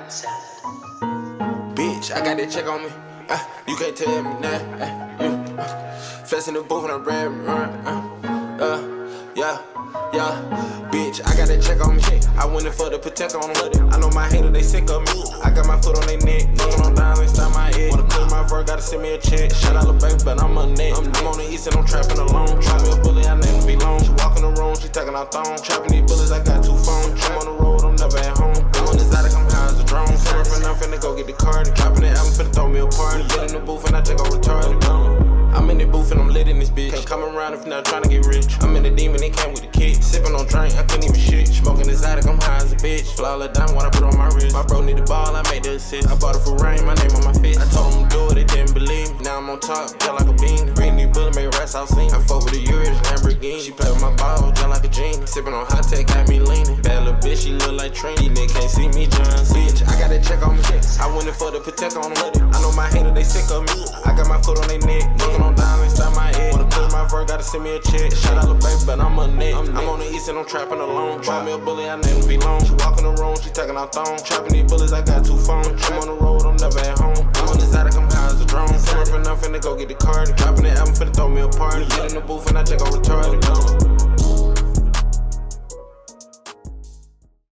Bitch, I got that check on me. You can't tell me nothing. Flex in the booth and I'm red. Yeah. Bitch, I got that check on me. I went in for the protect on them. I know my haters, they sick of me. I got my foot on their neck. Knocking on down inside my head. Wanna clear my verb, gotta send me a check. Shout out to baby, but I'm a net. I'm on the east and I'm trapping alone. Try me a bully, I never be long. She walk in the room, she taking out thong. Trapping these bullets, I got 2 phones. I'm on the road, I'm never at home. I'm on this exotic, I'm high as a drone. Surfing, I'm finna go get the card. Dropping it, I'm finna throw me a party. Get in the booth and I take over retarded. I'm in the booth and I'm lit in this bitch. Can't come around if you're not trying to get rich. I'm in the demon, they came with the kid. Sipping on drink, I couldn't even shit. Smoking exotic, I'm high as a bitch. Flawless diamond, what I put on my wrist. My bro need the ball, I made the assist. I bought it for rain, my name on my fist. I told them to do it, they didn't believe me. Now I'm on top, just like a bean. Green these bullets, made rats out seen. I fuck with the Urus, Lamborghini. She play with my ball, just like a genie. Sipping on hot tech, got me leaning. Bad little bitch, she look like Trini. These niggas can't see me, John C. Bitch, I got that check on me. I went in for the protect on them. I know my haters, they sick of me. I got my foot on their neck. Knocking on down inside my head. Wanna clear my verb, gotta send me a check. Shout out to baby, but I'm a net. I'm on the east and I'm trapping alone. Try me a bully, I never be long. She walk in the room, she taking out thong. Trapping these bullets, I got 2 phones. I'm on the road, I'm never at home. I'm on this exotic, I'm high as a drone. Surfing, I'm finna go get the card. Dropping it, I'm finna throw me a party. Get in the booth and I check on retarded.